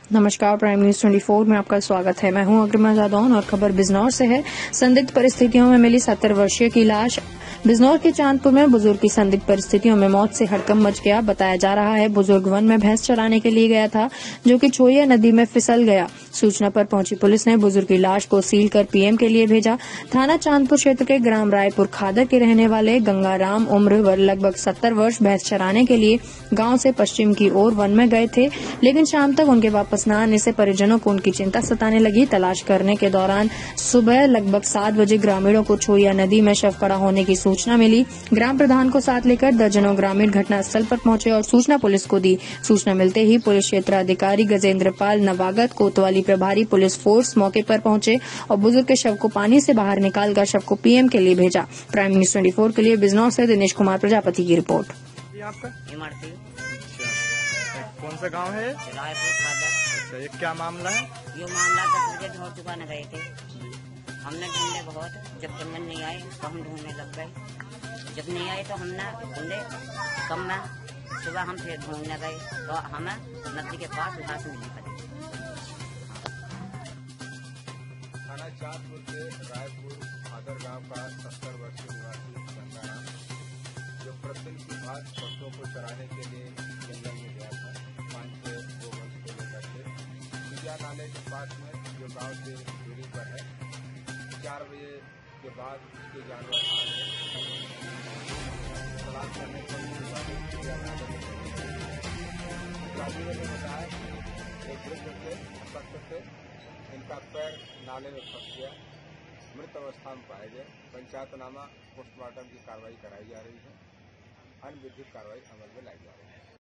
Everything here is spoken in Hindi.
नमस्कार, प्राइम न्यूज 24 में आपका स्वागत है। मैं हूं अग्रिमा जादौन और खबर बिजनौर से है। संदिग्ध परिस्थितियों में मिली 70 वर्षीय की लाश। बिजनौर के चांदपुर में बुजुर्ग की संदिग्ध परिस्थितियों में मौत से हड़कंप मच गया। बताया जा रहा है बुजुर्ग वन में भैंस चराने के लिए गया था, जो कि छोइया नदी में फिसल गया। सूचना पर पहुंची पुलिस ने बुजुर्ग की लाश को सील कर पीएम के लिए भेजा। थाना चांदपुर क्षेत्र के ग्राम रायपुर खादर के रहने वाले गंगाराम उम्र लगभग 70 वर्ष भैंस चराने के लिए गांव से पश्चिम की ओर वन में गए थे, लेकिन शाम तक उनके वापस न आने से परिजनों को उनकी चिंता सताने लगी। तलाश करने के दौरान सुबह लगभग 7 बजे ग्रामीणों को छोइया नदी में शव पड़ा होने की सूचना मिली। ग्राम प्रधान को साथ लेकर दर्जनों ग्रामीण घटनास्थल पर पहुंचे और सूचना पुलिस को दी। सूचना मिलते ही पुलिस क्षेत्राधिकारी गजेंद्र पाल नवागत कोतवाली प्रभारी पुलिस फोर्स मौके पर पहुंचे और बुजुर्ग के शव को पानी से बाहर निकालकर शव को पीएम के लिए भेजा। प्राइम न्यूज 24 के लिए बिजनौर से दिनेश कुमार प्रजापति की रिपोर्ट। आपका इमरती। अच्छा, कौन सा गांव है? रायपुर खादर। अच्छा, ये क्या मामला है? ये मामला 10 बजे ढोर चुकाने गए थे। हमने ढूंढे बहुत, जब जंगल नहीं आए तो हम ढूंढने लग गए। जब नहीं आए तो हमने ढूंढे कम में, सुबह हम फिर ढूंढने गए तो हमें नदी के पास घास मिली पड़ी। थाना चांदपुर के रायपुर खादर गांव का 70 वर्षीय निवासी गंगाराम, जो प्रतिदिन की भांति पशुओं को चराने के लिए जंगल में गया था, 5 से 2 वर्ष को लेकर के सूर्या नाले के पास में, जो गांव से दूरी पर है। 4 बजे के बाद उसके जानवर तलाश करने पर सूर्या नाले में ग्रामीणों ने बताया कि एक वृद्ध थे, सख्त थे, इनका पैर नाले में फंस गया, मृत अवस्था में पाए गए। पंचायतनामा पोस्टमार्टम की कार्रवाई कराई जा रही है, अन्य विधिक कार्रवाई अमल में लाई जा रही है।